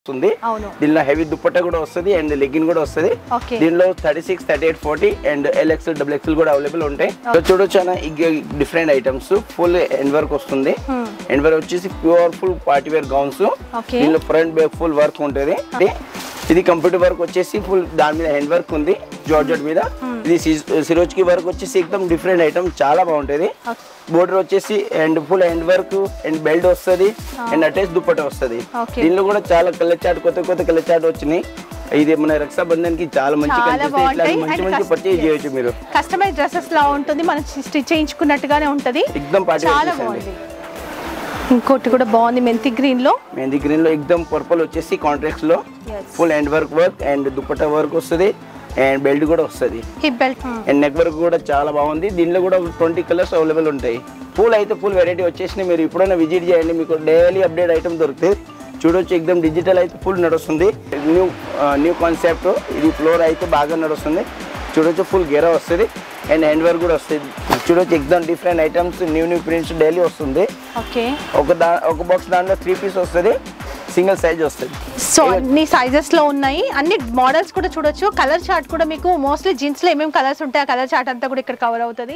దీనిలో హెవీ దుపట్టా కూడా వస్తుంది అండ్ లెగ్గిన్ కూడా వస్తుంది. దీనిలో 36, 38, 40 అండ్ LXL, XXL కూడా అవైలబుల్ ఉంటాయి. చూడొచ్చు అన్న different items. Full end work వస్తుంది. ఎండ్ వర్క్ వచ్చేసి pure full party wear gowns. దీనిలో ఫ్రంట్ బ్యాక్ ఫుల్ వర్క్ ఉంటుంది. ఇది కంప్యూటర్ వర్క్ వచ్చేసి ఫుల్ దాని మీద హ్యాండ్ వర్క్ ఉంది జార్జెట్ మీద. ఇది సిరోజ్కి వర్క్ వచ్చేసి ఎక్దమ్ డిఫరెంట్ ఐటమ్, చాలా బాగుంటది. బోర్డర్ వచ్చేసి and full hand work and belt వస్తుంది అండ్ అటాచ్ దుపట్టా వస్తుంది. దీనిలో కూడా చాలా కలర్ చాట్, కొత్త కలర్ చాట్ వచ్చినాయి. ఇది మన రక్షాబంధన్ కి చాలా మంచి మంచి పర్చేజ్ చేయొచ్చు. మీరు కస్టమైజ్ డ్రెస్సెస్ లా ఉంటుంది, మనం స్టిచ్ చేయించుకున్నట్టుగానే ఉంటది. ఎక్దమ్ చాలా బాగుంది. ఇంకోటి కూడా బాగుంది మెంతి గ్రీన్ లో ఎక్దమ్ పర్పుల్ వచ్చేసి కాంట్రాక్ట్స్ లో full hand work and dupatta work వస్తుంది అండ్ బెల్ట్ కూడా వస్తుంది. Hip belt and neck work కూడా చాలా బాగుంది. దీనిలో కూడా 20 కలర్స్ అవైలబుల్ ఉంటాయి. పూల్ అయితే ఫుల్ వెరైటీ వచ్చేసి మీరు ఎప్పుడైనా విజిట్ చేయండి, మీకు డైలీ అప్డేట్ ఐటమ్ దొరుకుతుంది. చూడొచ్చు ఎక్దమ్ డిజిటల్ అయితే ఫుల్ నడుస్తుంది. New concept. ఇది ఫ్లోర్ అయితే బాగా నడుస్తుంది. చూడొచ్చు ఫుల్ గెరా వస్తుంది అండ్ హ్యాండ్ వర్క్ కూడా వస్తుంది. చూడొచ్చు ఎక్దమ్ different items, new prints daily వస్తుంది. ఒక బాక్స్ దాంట్లో 3 పీస్ వస్తుంది, సింగిల్ సైజ్ వస్తుంది. సో అన్ని సైజెస్ లో ఉన్నాయి, అన్ని మోడల్స్ కూడా చూడొచ్చు. కలర్ చార్ట్ కూడా మీకు మోస్ట్లీ జీన్స్ లో ఏమేమి కలర్స్ ఉంటాయి, ఆ కలర్ చార్ట్ అంతా కూడా ఇక్కడ కవర్ అవుతుంది.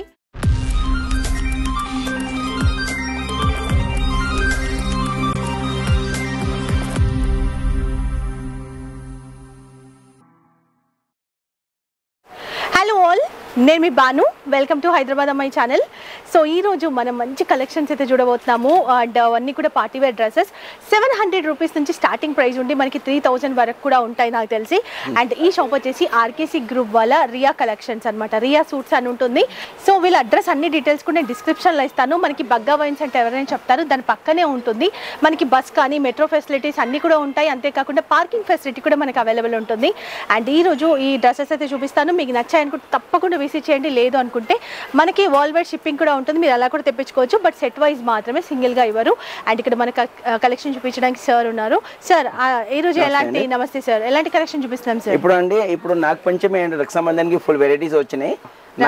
హలో ఆల్, నేను మీ బాను. వెల్కమ్ టు హైదరాబాద్ అమ్మాయి ఛానల్. సో ఈ రోజు మనం మంచి కలెక్షన్స్ అయితే చూడబోతున్నాము. అండ్ అవన్నీ కూడా పార్టీ వేర్ డ్రెస్సెస్ 700 రూపీస్ నుంచి స్టార్టింగ్ ప్రైస్ ఉండి మనకి 3000 వరకు కూడా ఉంటాయి నాకు తెలిసి. అండ్ ఈ షాప్ వచ్చేసి ఆర్కేసీ గ్రూప్ వాళ్ళ రియా కలెక్షన్స్ అనమాట. రియా సూట్స్ అని ఉంటుంది. సో వీళ్ళ అడ్రస్ అన్ని డీటెయిల్స్ కూడా నేను డిస్క్రిప్షన్లో ఇస్తాను. మనకి బగ్గా వైన్స్ అంటే ఎవరైనా చెప్తారు, దాని పక్కనే ఉంటుంది. మనకి బస్ కానీ మెట్రో ఫెసిలిటీస్ అన్నీ కూడా ఉంటాయి. అంతేకాకుండా పార్కింగ్ ఫెసిలిటీ కూడా మనకి అవైలబుల్ ఉంటుంది. అండ్ ఈ రోజు ఈ డ్రెస్సెస్ అయితే చూపిస్తాను. మీకు నచ్చాయనుకుంటే తప్పకుండా విజిట్ చేయండి. లేదు అనుకుంటే మనకి వరల్డ్ వైడ్ షిప్పింగ్ కూడా ఉంటుంది, మీరు అలా కూడా తెప్పించుకోవచ్చు. బట్ సెట్ వైజ్ మాత్రమే, సింగిల్గా ఇవ్వరు. అండ్ ఇక్కడ మనకు కలెక్షన్ చూపించడానికి సార్ ఉన్నారు. సార్ ఈ రోజు ఎలాంటి, నమస్తే సార్, ఎలాంటి కలెక్షన్ చూపిస్తున్నాం సార్? ఇప్పుడు నాగపంచమి అండ్ రక్షాబంధన్ కి ఫుల్ వెరైటీస్ వచ్చినాయి.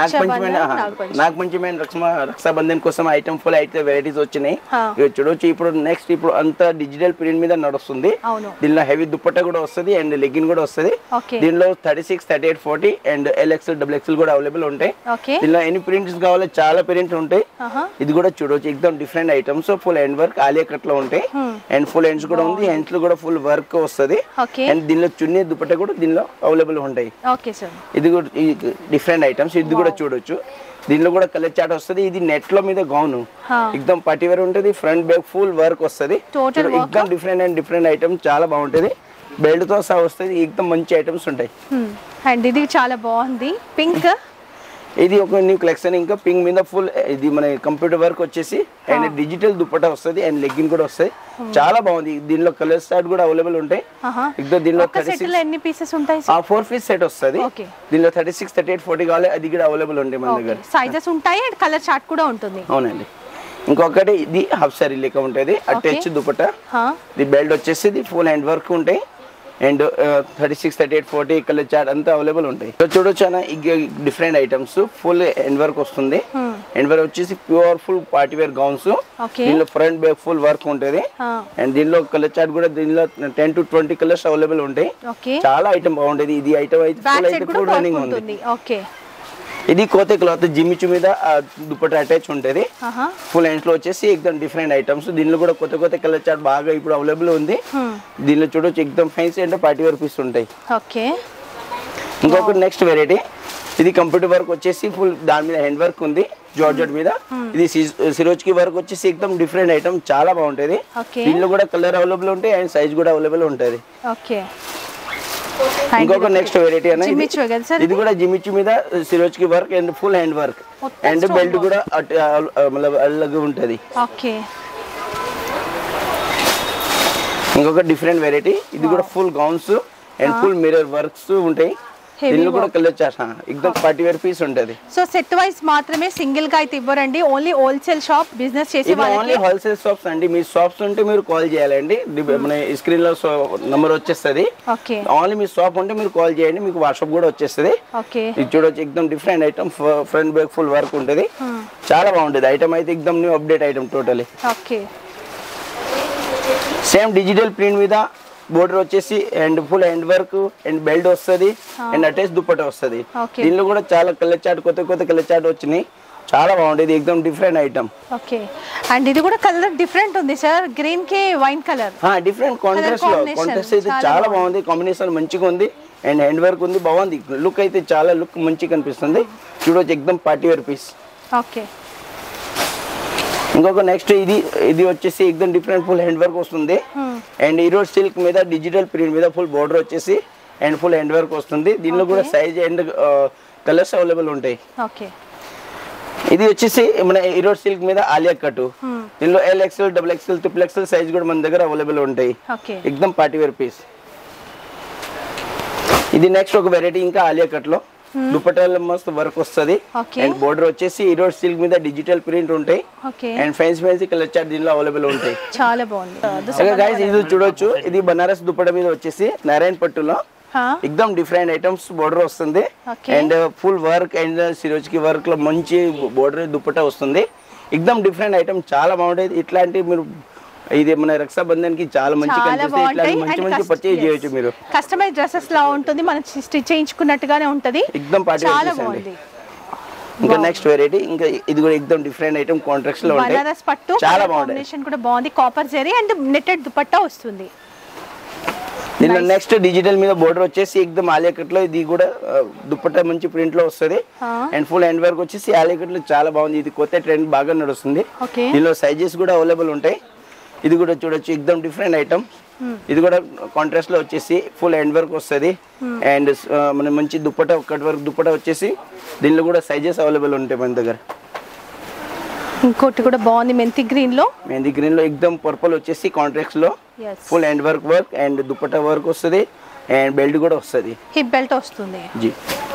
నాగపంచమి అండ్ రక్షాబంధన్ కోసం ఐటమ్ ఫుల్ అయితే వెరైటీస్ వచ్చినాయి. చూడొచ్చు ఇప్పుడు నెక్స్ట్ ఇప్పుడు అంతా డిజిటల్ ప్రింట్ మీద నడుస్తుంది. దీనిలో హెవీ దుపట్టా కూడా వస్తుంది అండ్ లెగ్గిన్ కూడా వస్తుంది. దీనిలో 36, 38, 40 అండ్ LXL, XXL కూడా అవైలబుల్ ఉంటాయి. దీనిలో ఎన్ని ప్రింట్స్ కావాలో చాలా ప్రింట్స్ ఉంటాయి. ఇది కూడా చూడొచ్చు ఎక్దమ్ different items. Full hand work Alia cut లో ఉంటాయి అండ్ ఫుల్ హ్యాండ్స్ కూడా ఉంది. హ్యాండ్స్ లో కూడా ఫుల్ వర్క్ వస్తుంది అండ్ దీనిలో చున్నీ దుపట్టా కూడా దీనిలో అవైలబుల్ ఉంటాయి. ఇది కూడా డిఫరెంట్ ఐటమ్స్. ఇది కూడా చూడొచ్చు. దీనిలో కూడా కలర్ చాట్ వస్తుంది. ఇది నెట్ లో మీద గౌన్ ఎక్దమ్ పార్టీ వేర్ ఉంటుంది. ఫ్రంట్ బ్యాక్ ఫుల్ వర్క్ వస్తుంది. ఎక్దమ్ డిఫరెంట్ ఐటమ్, చాలా బాగుంటది. బెల్ట్ తో సహా వస్తుంది. ఎక్దమ్ మంచి ఐటమ్స్ ఉంటాయి. అండ్ ఇది చాలా బాగుంది, పింక్. ఇది ఒక న్యూ కలెక్షన్. ఇంకా పింక్ మీద ఫుల్ ఇది మన కంప్యూటర్ వర్క్ వచ్చేసి అండ్ డిజిటల్ దుపట్టా వస్తుంది అండ్ లెగ్గిన్ కూడా వస్తుంది. చాలా బాగుంది. దీనిలో కలర్ చార్ట్ కూడా అవైలబుల్ ఉంటాయి. దీనిలో 36 పీసెస్ ఉంటాయి. 4 పీస్ సెట్ వస్తుంది. దీనిలో 36, 38, 40 కావాలి, అది కూడా అవైలబుల్ ఉంటాయి మన దగ్గర. సైజెస్ ఉంటాయి అండ్ కలర్ చార్ట్ కూడా ఉంటుంది. అవునండి. ఇంకొకటి ఇది హాఫ్ సారీ లెక్క ఉంటుంది, అటాచ్ దుపట్టా. ఇది బెల్ట్ వచ్చేసి ఫుల్ హ్యాండ్ వర్క్ ఉంటాయి అండ్ 36, 38, 40 కలర్ చార్ట్ అంతా అవైలబుల్ ఉంటాయి. చూడొచ్చు అన్న different items. Full hand work వస్తుంది. హ్యాండ్ వర్క్ వచ్చేసి pure full party wear gowns. దీనిలో ఫ్రంట్ బ్యాక్ ఫుల్ వర్క్ ఉంటుంది అండ్ దీనిలో కలర్ చార్ట్ కూడా దీనిలో 10 to 20 కలర్స్ అవైలబుల్ ఉంటాయి. చాలా ఐటమ్ బాగుంటది. ఇది ఐటమ్ అయితే ఫుల్ రన్నింగ్ ఉంది. ఇది కోతే క్లాత్ జిమ్మిచు మీద దుపట్టా అటాచ్ ఉంటుంది. ఫుల్ హ్యాండ్స్ లో వచ్చేసి ఎక్దమ్ డిఫరెంట్ ఐటమ్స్. దీనిలో కూడా కొత్త కలర్ చార్ట్ బాగా ఇప్పుడు అవైలబుల్ ఉంది. దీనిలో చూడొచ్చు ఎక్దమ్ ఫ్యాన్సీ అంటే పార్టీ వేర్ పీస్ ఉంటాయి. ఇంకొకటి నెక్స్ట్ వెరైటీ. ఇది కంప్యూటర్ వర్క్ వచ్చేసి ఫుల్ దాని మీద హ్యాండ్ వర్క్ ఉంది జార్జెట్ మీద. ఇది సిరోజ్కి వర్క్ వచ్చేసి ఎక్దమ్ డిఫరెంట్ ఐటమ్, చాలా బాగుంటది. దీనిలో కూడా కలర్ అవైలబుల్ ఉంటాయి అండ్ సైజ్ కూడా అవైలబుల్ ఉంటది. ఇంకొక నెక్స్ట్ వెరైటీ అనేది ఇది కూడా జిమిచు మీద Swarovski work and full hand work and belt కూడా అలాగే ఉంటది. ఇంకొక డిఫరెంట్ వెరైటీ. ఇది కూడా full gowns and full mirror works ఉంటాయి. దీనిలో కూడా కలర్ చార్ట్ ఎక్దమ్ పార్టీ వేర్ పీస్ ఉంటది. సో సెట్ వైస్ మాత్రమే, సింగిల్ గా అయితే ఇవ్వరండి. ఓన్లీ హోల్సేల్ షాప్ బిజినెస్ చేసే వాళ్ళకి ఓన్లీ హోల్సేల్ షాప్స్ అండి. మీ షాప్స్ ఉంటే మీరు కాల్ చేయాలండి. మన స్క్రీన్ లో నంబర్ వచ్చేస్తుంది. ఓన్లీ మీ షాప్ ఉంటే మీరు కాల్ చేయండి, మీకు వాట్సాప్ కూడా వచ్చేస్తుంది. ఇది చూడొచ్చు ఎక్దమ్ different item. Front back full work ఉంటది, చాలా బాగుంటది. ఐటమ్ అయితే ఎక్దమ్ new update item totally. Same digital print మీద బోర్డర్ వచ్చేసి and full hand work and belt వస్తుంది అండ్ అటాచ్ దుపట్టా వస్తుంది. దీనిలో కూడా చాలా కలర్ చార్ట్ కొత్త కలర్ చార్ట్ వచ్చినాయి, చాలా బాగుంటుంది, ఎక్దమ్ డిఫరెంట్ ఐటమ్. ఓకే, అండ్ ఇది కూడా కలర్ డిఫరెంట్ ఉంది సార్, గ్రీన్ కి వైన్ కలర్ డిఫరెంట్ కాంట్రాస్ట్ లో కాంట్రాస్ట్ అయితే చాలా బాగుంది, కాంబినేషన్ మంచిగా ఉంది అండ్ హ్యాండ్ వర్క్ ఉంది, బాగుంది. లుక్ అయితే చాలా లుక్ మంచిగా కనిపిస్తుంది, చూడొచ్చు ఎక్దమ్ పార్టీ వేర్ పీస్. ఓకే, ఇంకొక నెక్స్ట్ ఇది వచ్చేసి ఎక్దమ్ డిఫరెంట్ ఫుల్ హ్యాండ్ వర్క్ వస్తుంది అండ్ ఈరోజు సిల్క్ మీద డిజిటల్ ప్రింట్ మీద ఫుల్ బోర్డర్ వచ్చేసి అండ్ ఫుల్ హ్యాండ్ వర్క్ వస్తుంది. దీనిలో కూడా సైజ్ అండ్ కలర్స్ అవైలబుల్ ఉంటాయి. ఓకే, ఇది వచ్చేసి మన ఈరోజు సిల్క్ మీద ఆలియా కట్, దీనిలో LXL, XXL, XXL సైజ్ కూడా మన దగ్గర అవైలబుల్ ఉంటాయి, ఎక్దమ్ పార్టీ వేర్ పీస్. ఇది నెక్స్ట్ ఒక వెరైటీ ఇంకా ఆలియా కట్ లో దుపట్టాలో మస్తు వర్క్ వస్తుంది అండ్ బోర్డర్ వచ్చేసి ఈరోజు సిల్క్ మీద డిజిటల్ ప్రింట్ ఉంటాయి అండ్ ఫ్యాన్సీ కలర్ చార్ట్ దీనిలో అవైలబుల్ ఉంటాయి, చాలా బాగుంది. ఇది చూడొచ్చు, ఇది బనారస్ దుపట్టా మీద వచ్చేసి నారాయణ పట్టులో ఎక్దమ్ డిఫరెంట్ ఐటమ్స్ బోర్డర్ వస్తుంది and full work and Swarovski work లో మంచి బోర్డర్ దుపట్టా వస్తుంది, ఎక్దమ్ డిఫరెంట్ ఐటమ్, చాలా బాగుంటుంది. ఇట్లాంటి మీరు ఇది మన రక్షాబంధన్ కి చాలా మంచి కనిపిస్తాయి, ఇట్లాంటి మంచి పర్చేజ్ చేయొచ్చు మీరు. కస్టమైజ్ డ్రెస్సెస్ లా ఉంటుంది, మనం స్టిచ్ చేయించుకున్నట్టుగానే ఉంటది, ఎక్దమ్ పార్టీ వేర్. ఇంకా నెక్స్ట్ వెరైటీ, ఇంకా ఇది కూడా ఎక్దమ్ డిఫరెంట్ ఐటమ్ కాంట్రాక్ట్స్ లో ఉంటాయి, బనారస్ పట్టు, చాలా బాగుంది, కాంబినేషన్ కూడా బాగుంది, copper zari and netted dupatta వస్తుంది. దీనిలో నెక్స్ట్ డిజిటల్ మీద బోర్డర్ వచ్చేసి ఎక్దమ్ ఆలియా కట్ లో, ఇది కూడా దుపట్టా మంచి ప్రింట్ లో వస్తుంది అండ్ ఫుల్ హ్యాండ్ వర్క్ వచ్చేసి ఆలియా కట్ లో చాలా బాగుంది, ఇది కొత్త ట్రెండ్ బాగా నడుస్తుంది. దీనిలో సైజెస్ కూడా అవైలబుల్ ఉంటాయి. ఇది కూడా చూడొచ్చు ఎక్దమ్ డిఫరెంట్ ఐటమ్, ఇది కూడా కాంట్రాస్ట్ లో వచ్చేసి ఫుల్ హ్యాండ్ వర్క్ వస్తుంది అండ్ మన మంచి దుపట్టా కట్ వర్క్ దుపట్టా వచ్చేసి దీనిలో కూడా సైజెస్ అవైలబుల్ ఉంటాయి మన దగ్గర. ఇంకోటి కూడా బాగుంది మెంతి గ్రీన్ లో ఎక్దమ్ పర్పుల్ వచ్చేసి కాంట్రాక్ట్స్ లో full hand work and dupatta work వస్తుంది అండ్ బెల్ట్ కూడా వస్తుంది, హిప్ బెల్ట్ వస్తుంది. జీ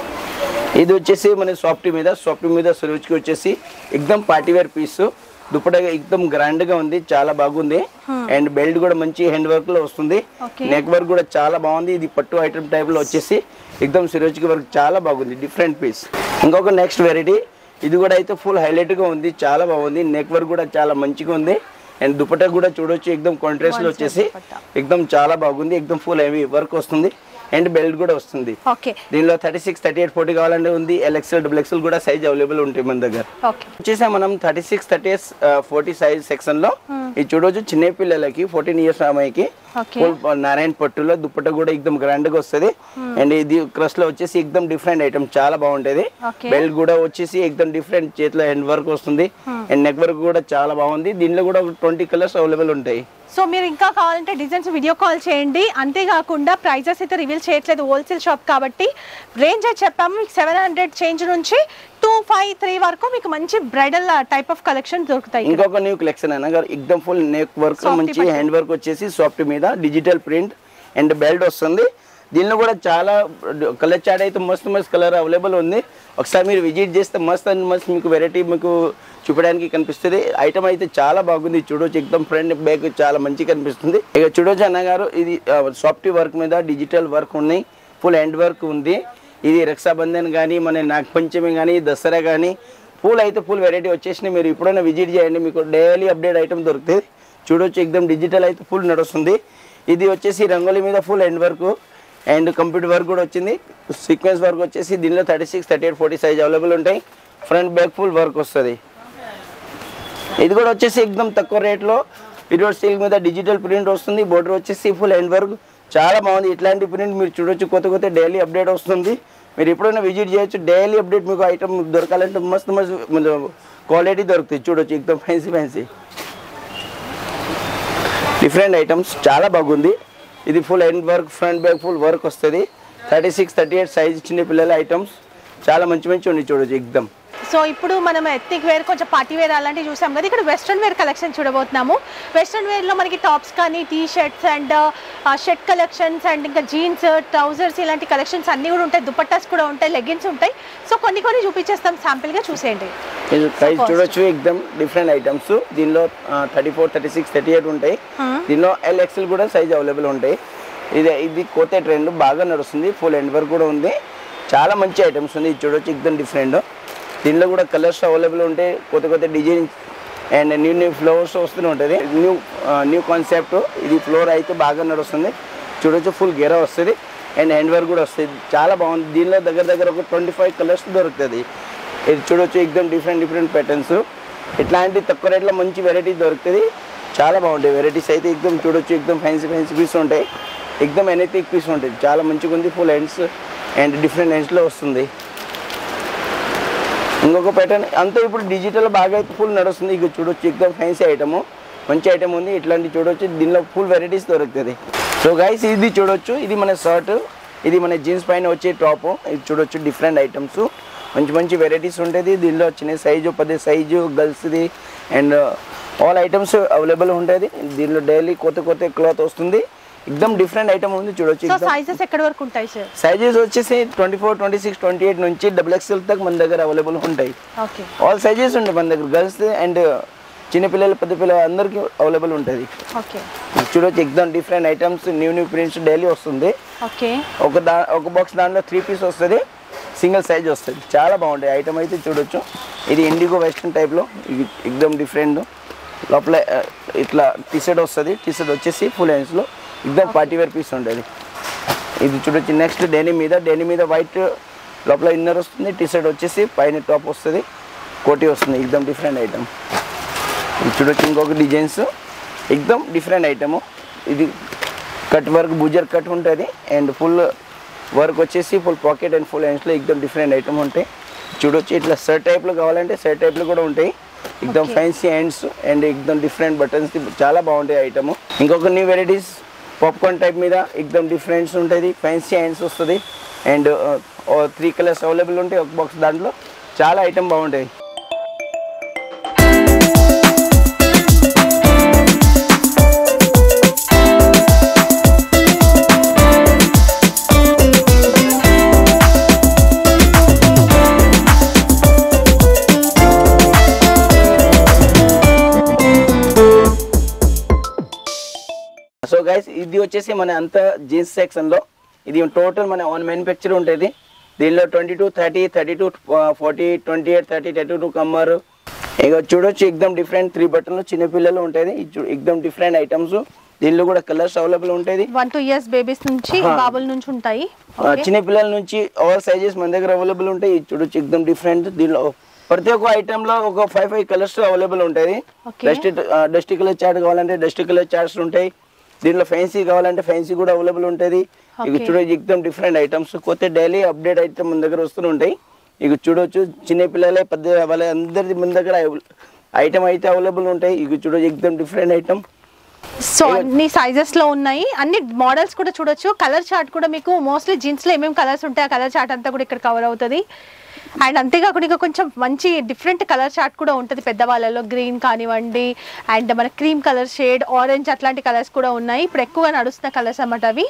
ఇది వచ్చేసి మన సాఫ్ట్ మీద సరోజ్ కి వచ్చేసి ఎక్దమ్ పార్టీ వేర్ పీస్, దుపట్టా ఎక్దమ్ గ్రాండ్ గా ఉంది, చాలా బాగుంది అండ్ బెల్ట్ కూడా మంచి హ్యాండ్ వర్క్ లో వస్తుంది, నెక్ వర్క్ కూడా చాలా బాగుంది. ఇది పట్టు ఐటమ్ టైప్ లో వచ్చేసి ఎక్దమ్ సిరోజ్ కి వర్క్ చాలా బాగుంది, డిఫరెంట్ పీస్. ఇంకొక నెక్స్ట్ వెరైటీ, ఇది కూడా అయితే ఫుల్ హైలైట్ గా ఉంది, చాలా బాగుంది, నెక్ వర్క్ కూడా చాలా మంచిగా ఉంది అండ్ దుపట్టా కూడా చూడొచ్చు ఎక్దమ్ కాంట్రాస్ట్ లో వచ్చేసి ఎక్దమ్ చాలా బాగుంది, ఎక్దమ్ ఫుల్ హెవీ వర్క్ వస్తుంది అండ్ బెల్ట్ కూడా వస్తుంది. దీనిలో 36, 38, 40 కావాలంటే ఉంది, LXL, XXL కూడా సైజ్ అవైలబుల్ ఉంటాయి మన దగ్గర. వచ్చేసా మనం 36, 38, 40 సైజ్ సెక్షన్ లో ఇది చూడొచ్చు, చిన్న పిల్లలకి 14 ఇయర్స్ అమ్మాయికి నారాయణ పట్టులో దుపట్టా కూడా ఎక్దమ్ గ్రాండ్ గా వస్తుంది అండ్ ఇది క్రష్ లో వచ్చేసి ఎక్దమ్ డిఫరెంట్ ఐటమ్, చాలా బాగుంటది. బెల్ట్ కూడా వచ్చేసి ఎక్దమ్ డిఫరెంట్, చేతిలో హ్యాండ్ వర్క్ వస్తుంది అండ్ నెక్ వర్క్ కూడా చాలా బాగుంది. దీనిలో కూడా 20 కలర్స్ అవైలబుల్ ఉంటాయి. సో మీరు ఇంకా కావాలంటే డిజైన్స్ వీడియో కాల్ చేయండి. అంతేకాకుండా ప్రైజెస్ అయితే రివీల్ చేయట్లేదు, హోల్సేల్ షాప్ కాబట్టి రేంజ్ అయితే చెప్పాము. 700 చేంజ్ నుంచి 253 వరకు మీకు మంచి బ్రైడల్ టైప్ ఆఫ్ కలెక్షన్ దొరుకుతాయి. ఇంకొక న్యూ కలెక్షన్ అనగా ఎక్దమ్ ఫుల్ నెక్ వర్క్ మంచి హ్యాండ్ వర్క్ వచ్చేసి సాఫ్ట్ మీద డిజిటల్ ప్రింట్ అండ్ బెల్ట్ వస్తుంది. దీనిలో కూడా చాలా కలర్ చార్ట్ అయితే మస్తు కలర్ అవైలబుల్ ఉంది. ఒకసారి మీరు విజిట్ చేస్తే మస్త్ అండ్ మస్త్ మీకు వెరైటీ మీకు చూపడానికి కనిపిస్తుంది. ఐటమ్ అయితే చాలా బాగుంది, చూడొచ్చు ఎక్దమ్ ఫ్రంట్ బ్యాక్ చాలా మంచిగా కనిపిస్తుంది. ఇక చూడొచ్చు అన్నగారు, ఇది సాఫ్ట్ వర్క్ మీద డిజిటల్ వర్క్ ఉన్నాయి, ఫుల్ హ్యాండ్ వర్క్ ఉంది. ఇది రక్షాబంధన్ కానీ మన నాగపంచమి కానీ దసరా కానీ ఫుల్ వెరైటీ వచ్చేసినాయి. మీరు ఎప్పుడైనా విజిట్ చేయండి, మీకు డైలీ అప్డేట్ ఐటమ్ దొరుకుతుంది. చూడొచ్చు ఎక్దమ్ డిజిటల్ అయితే ఫుల్ నడుస్తుంది. ఇది వచ్చేసి రంగోలీ మీద full hand work and computer work కూడా వచ్చింది. సీక్వెన్స్ వర్క్ వచ్చేసి దీనిలో 36, 38, 40 సైజ్ అవైలబుల్ ఉంటాయి. ఫ్రంట్ బ్యాక్ ఫుల్ వర్క్ వస్తుంది. ఇది కూడా వచ్చేసి ఎక్దమ్ తక్కువ రేట్లో ఈరోజు సిల్క్ మీద డిజిటల్ ప్రింట్ వస్తుంది. బోర్డర్ వచ్చేసి ఫుల్ హ్యాండ్ వర్క్ చాలా బాగుంది. ఇట్లాంటి ప్రింట్ మీరు చూడొచ్చు, కొత్త డైలీ అప్డేట్ వస్తుంది. మీరు ఎప్పుడైనా విజిట్ చేయొచ్చు. డైలీ అప్డేట్ మీకు ఐటమ్ దొరకాలంటే మస్తు క్వాలిటీ దొరుకుతుంది. చూడొచ్చు ఎక్దమ్ ఫ్యాన్సీ డిఫరెంట్ ఐటమ్స్ చాలా బాగుంది. ఇది full hand work front back full work వస్తుంది. 36, 38 సైజ్ చిన్న పిల్లల ఐటమ్స్ చాలా మంచి ఉన్నాయి. చూడొచ్చు ఎక్దమ్. సో ఇప్పుడు మనం ఎథ్నిక్ వేర్ కొంచెం పార్టీ వేర్ అలాంటివి చూసాం కదా, ఇక్కడ వెస్ట్రన్ వేర్ కలెక్షన్ చూడబోతున్నాము. వెస్ట్రన్ వేర్లో మనకి టాప్స్ కానీ T shirts and shirt collections and ఇంకా జీన్స్ ట్రౌజర్స్ ఇలాంటి కలెక్షన్స్ అన్నీ కూడా ఉంటాయి. దుపట్టాస్ కూడా ఉంటాయి, లెగ్గిన్స్ ఉంటాయి. సో కొన్ని చూపించేస్తాం, శాంపిల్గా చూసేయండి. ప్రైస్ చూడొచ్చు ఎక్దమ్ డిఫరెంట్ ఐటమ్స్. దీనిలో 34, 36, 38 ఉంటాయి. దీనిలో LXL కూడా సైజ్ అవైలబుల్ ఉంటాయి. ఇది కొత్త ట్రెండ్ బాగా నడుస్తుంది. ఫుల్ హ్యాండ్ వర్క్ కూడా ఉంది, చాలా మంచి ఐటమ్స్ ఉంది. ఇది చూడొచ్చు ఎక్దమ్ డిఫరెంట్. దీనిలో కూడా కలర్స్ అవైలబుల్ ఉంటాయి, కొత్త డిజైన్స్ అండ్ న్యూ ఫ్లవర్స్ వస్తూనే ఉంటుంది. New concept. ఇది ఫ్లోర్ అయితే బాగా నడుస్తుంది. చూడొచ్చు ఫుల్ గెరా వస్తుంది అండ్ హ్యాండ్ వర్క్ కూడా వస్తుంది, చాలా బాగుంది. దీనిలో దగ్గర ఒక 25 కలర్స్ దొరుకుతుంది. ఇది చూడొచ్చు ఎక్దమ్ డిఫరెంట్ ప్యాటర్న్స్. ఇట్లాంటి తక్కువ రేట్లో మంచి వెరైటీ దొరుకుతుంది, చాలా బాగుంటాయి వెరైటీస్ అయితే. ఎక్దమ్ చూడొచ్చు ఎక్దమ్ ఫ్యాన్సీ పీస్ ఉంటాయి, ఎక్దమ్ ఎనెటిక్ పీస్ ఉంటుంది, చాలా మంచిగా ఉంది. ఫుల్ హ్యాండ్స్ అండ్ డిఫరెంట్ హ్యాండ్స్లో వస్తుంది. ఇంకొక ప్యాటర్న్ అంతా ఇప్పుడు డిజిటల్ బాగా అయితే ఫుల్ నడుస్తుంది. ఇక చూడొచ్చు ఎక్దమ్ ఫ్యాన్సీ ఐటమ్, మంచి ఐటమ్ ఉంది. ఇట్లాంటి చూడొచ్చు, దీనిలో ఫుల్ వెరైటీస్ దొరుకుతుంది. సో గైస్ ఇది చూడొచ్చు, ఇది మన షర్ట్, ఇది మన జీన్స్ పైన వచ్చే టాప్. ఇది చూడొచ్చు డిఫరెంట్ ఐటమ్స్, మంచి వెరైటీస్ ఉంటుంది. దీనిలో చిన్న సైజు, పెద్ద సైజు, గర్ల్స్ది అండ్ ఆల్ ఐటమ్స్ అవైలబుల్ ఉంటుంది. దీనిలో డైలీ కొత్త క్లాత్ వస్తుంది, ఎక్దమ్ డిఫరెంట్ ఐటమ్ ఉంది. చూడొచ్చు సైజెస్ ఎక్కడ వరకు ఉంటాయి సార్? సైజెస్ వచ్చేసి 24, 26, 28 నుంచి XXL దాకా మన దగ్గర అవైలబుల్ ఉంటాయి. ఆల్ సైజెస్ ఉంటాయి మన దగ్గర, గర్ల్స్ అండ్ చిన్నపిల్లలు పెద్ద పిల్లలు అందరికీ అవైలబుల్ ఉంటుంది. చూడొచ్చు ఎక్దమ్ different items, new prints daily వస్తుంది. ఒక బాక్స్ దాంట్లో 3 పీస్ వస్తుంది, సింగిల్ సైజ్ వస్తుంది, చాలా బాగుంటాయి ఐటమ్ అయితే. చూడొచ్చు ఇది ఇండిగో వెస్ట్రన్ టైప్లో, ఇది ఎక్దమ్ డిఫరెంట్. లోపల ఇట్లా టీషర్ట్ వస్తుంది, టీషర్ట్ వచ్చేసి ఫుల్ హ్యాండ్స్లో ఎక్దమ్ పార్టీ వేర్ పీస్ ఉంటుంది. ఇది చూడొచ్చు నెక్స్ట్ డెనీ మీద వైట్ లోపల ఇన్నర్ వస్తుంది, టీషర్ట్ వచ్చేసి పైన టాప్ వస్తుంది, కోటీ వస్తుంది, ఎక్దమ్ డిఫరెంట్ ఐటమ్. ఇది చూడొచ్చు ఇంకొక డిజైన్స్, ఎక్దమ్ డిఫరెంట్ ఐటము. ఇది కట్ వర్క్, బుజర్ కట్ ఉంటుంది అండ్ ఫుల్ వర్క్ వచ్చేసి ఫుల్ పాకెట్ అండ్ ఫుల్ హ్యాండ్స్లో ఎక్దమ్ డిఫరెంట్ ఐటమ్ ఉంటాయి. చూడొచ్చు ఇట్లా షర్ట్ టైప్లో కావాలంటే షర్ట్ టైప్లో కూడా ఉంటాయి, ఎక్దమ్ ఫ్యాన్సీ హ్యాండ్స్ అండ్ ఎక్దమ్ డిఫరెంట్ బటన్స్, చాలా బాగుంటాయి ఐటమ్. ఇంకొక న్యూ వెరైటీస్ పాప్కార్న్ టైప్ మీద ఎక్దమ్ డిఫరెంట్స్ ఉంటుంది, ఫ్యాన్సీ హ్యాండ్స్ వస్తుంది అండ్ 3 కలర్స్ అవైలబుల్ ఉంటాయి ఒక బాక్స్, దాంట్లో చాలా ఐటమ్ బాగుంటాయి. సో గైస్ ఇది వచ్చేసి మన అంత జీన్స్ సెక్షన్లో, ఇది టోటల్ మన ఓన్ మ్యానుఫ్యాక్చర్ ఉంటుంది. దీనిలో 22, 30, 32, 40, 28, 30, 32 కమ్మర్. ఇక చూడొచ్చు ఎక్దమ్ డిఫరెంట్ 3 బటన్లు చిన్నపిల్లలు ఉంటుంది, ఎక్దమ్ డిఫరెంట్ ఐటమ్స్. దీనిలో కూడా కలర్స్ అవైలబుల్ ఉంటుంది, 1, 2 ఇయర్స్ బేబీస్ నుంచి బాబుల నుంచి ఉంటాయి, చిన్నపిల్లల నుంచి ఆల్ సైజెస్ మన దగ్గర అవైలబుల్ ఉంటాయి. చూడొచ్చు ఎక్దమ్ డిఫరెంట్. దీనిలో ప్రతి ఒక్క ఐటమ్ లో ఒక 5 కలర్స్ అవైలబుల్ ఉంటుంది. డస్టీ కలర్ చార్ట్ కావాలంటే డస్టీ కలర్ చార్ట్స్ ఉంటాయి, దీనిలో ఫ్యాన్సీ కావాలంటే ఫ్యాన్సీ కూడా అవైలబుల్ ఉంటుంది. ఇక చూడొచ్చు ఎక్దమ్ డిఫరెంట్ ఐటమ్స్, కొత్త డైలీ అప్డేట్ ఐటమ్ మన దగ్గర వస్తూ ఉంటాయి. ఇక చూడొచ్చు చిన్నపిల్లలే పెద్ద వాళ్ళ అందరి మన దగ్గర ఐటమ్ అయితే అవైలబుల్ ఉంటాయి. ఇక చూడొచ్చు ఎక్దమ్ డిఫరెంట్ ఐటమ్. సో అన్ని సైజెస్ లో ఉన్నాయి, అన్ని మోడల్స్ కూడా చూడొచ్చు. కలర్ చార్ట్ కూడా మీకు మోస్ట్లీ జీన్స్ లో ఏమేమి కలర్స్ ఉంటాయి ఆ కలర్ చార్ట్ అంతా కూడా ఇక్కడ కవర్ అవుతుంది. అండ్ అంతేకాకుండా ఇంకా కొంచెం మంచి డిఫరెంట్ కలర్ చార్ట్ కూడా ఉంటుంది పెద్దవాళ్ళలో, గ్రీన్ కానివ్వండి అండ్ మన క్రీమ్ కలర్ షేడ్, ఆరెంజ్ అట్లాంటి కలర్స్ కూడా ఉన్నాయి. ఇప్పుడు ఎక్కువగా నడుస్తున్న కలర్స్ అన్నమాట అవి.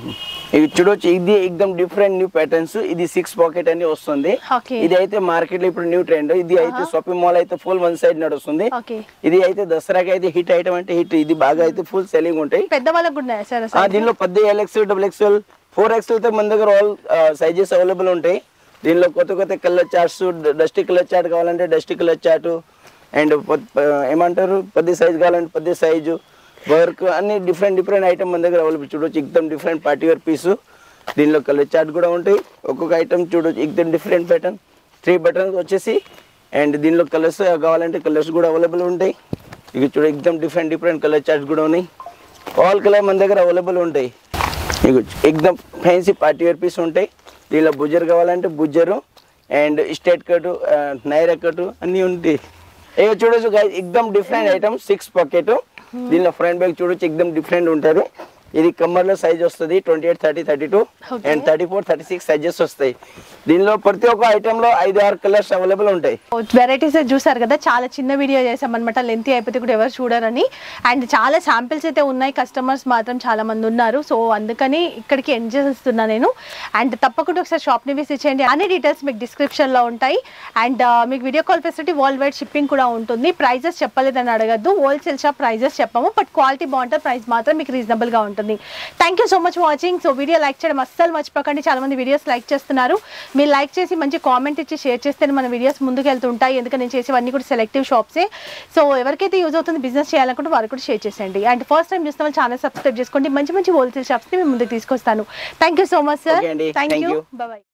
ఇది చూడొచ్చు ఇది ఎక్దమ్ డిఫరెంట్ న్యూ ప్యాటర్న్స్. ఇది 6 పాకెట్ అని వస్తుంది, ఇది అయితే మార్కెట్ లో ఇప్పుడు న్యూ ట్రెండ్. ఇది అయితే షాపింగ్ మాల్ అయితే ఫుల్ 1 సైడ్ నడుస్తుంది. ఇది అయితే దసరాకి అయితే హిట్ ఐటమ్ అంటే హిట్, ఇది బాగా అయితే ఫుల్ సెల్లింగ్ ఉంటాయి. పెద్దవాళ్ళకి కూడా దీనిలో 10 LXL, XXL, 4XL తో మన దగ్గర ఆల్ సైజెస్ అవైలబుల్ ఉంటాయి. దీనిలో కొత్త colour charts, dusty colour chart కావాలంటే డస్టీ కలర్ చార్ట్ అండ్ ఏమంటారు పెద్ద సైజ్ కావాలంటే పెద్ద సైజు, వర్క్ అన్ని డిఫరెంట్ ఐటమ్ మన దగ్గర అవైలబుల్. చూడొచ్చు ఎక్దమ్ డిఫరెంట్ పార్టీ వేర్ పీసు, దీనిలో కలర్ చార్ట్ కూడా ఉంటాయి. ఒక్కొక్క ఐటమ్ చూడొచ్చు ఎక్దమ్ డిఫరెంట్ ప్యాటర్న్, 3 బటన్స్ వచ్చేసి అండ్ దీనిలో కలర్స్ కావాలంటే కలర్స్ కూడా అవైలబుల్ ఉంటాయి. ఇక చూడ ఎక్దమ్ డిఫరెంట్ కలర్ చార్ట్స్ కూడా ఉన్నాయి, ఆల్ కలర్ మన దగ్గర అవైలబుల్ ఉంటాయి. ఇక ఎక్దమ్ ఫ్యాన్సీ పార్టీ వేర్ పీస్ ఉంటాయి. దీనిలో బుజ్జర్ కావాలంటే బుజ్జరు అండ్ స్ట్రైట్ కట్, నైరా కట్ అన్నీ ఉంటాయి. ఇక చూడొచ్చు ఎక్దమ్ డిఫరెంట్ ఐటమ్, 6 పాకెట్. దీనిలో ఫ్రంట్ బ్యాగ్ చూడొచ్చు ఎక్దమ్ డిఫరెంట్ ఉంటుంది. ఇది కమ్మర్లో సైజ్ వస్తుంది 28, 30, 32 అండ్ 34, 36 సైజెస్ వస్తాయి. దీనిలో ప్రతి ఒక్క ఐటమ్ లో 5-6 కలర్స్ అవైలబుల్ ఉంటాయి. వెరైటీస్ చూసారు కదా, చాలా చిన్న వీడియో చేసామన్నమాట, లెంతీ అయిపోతే కూడా ఎవరు చూడరని. అండ్ చాలా శాంపిల్స్ అయితే ఉన్నాయి, కస్టమర్స్ మాత్రం చాలా మంది ఉన్నారు. సో అందుకని ఇక్కడికి ఎండ్ చేస్తున్నా నేను. అండ్ తప్పకుండా ఒకసారి షాప్ని విజిట్ చేయండి, అన్ని డీటెయిల్స్ మీకు డిస్క్రిప్షన్లో ఉంటాయి. అండ్ మీకు video call facility world wide shipping కూడా ఉంటుంది. ప్రైజెస్ చెప్పలేదని అడగద్దు, హోల్సేల్ షాప్ ప్రైజెస్ చెప్పాము, బట్ క్వాలిటీ బాగుంటుంది, ప్రైస్ మాత్రం మీకు రీజనబుల్గా ఉంటుంది. ఉంటుంది. Thank you so much watching. So video like చేయడం అస్సలు మర్చిపోకండి. చాలా మంది వీడియోస్ లైక్ చేస్తున్నారు. మీరు లైక్ చేసి మంచి కామెంట్ ఇచ్చి షేర్ చేస్తే మన వీడియోస్ ముందుకు వెళ్తుంటాయి. ఎందుకంటే నేను చేసేవన్నీ కూడా సెలెక్టివ్ షాప్సే. సో ఎవరికైతే యూజ్ అవుతుంది బిజినెస్ చేయాలనుకుంటే వారు కూడా షేర్ చేసేయండి. అండ్ ఫస్ట్ టైం చూస్తున్న ఛానల్ సబ్స్క్రైబ్ చేసుకోండి. మంచి మంచి హోల్సేల్ షాప్స్ ని మేము ముందుకు తీసుకొస్తాను. Thank you so much sir. Thank you. Bye.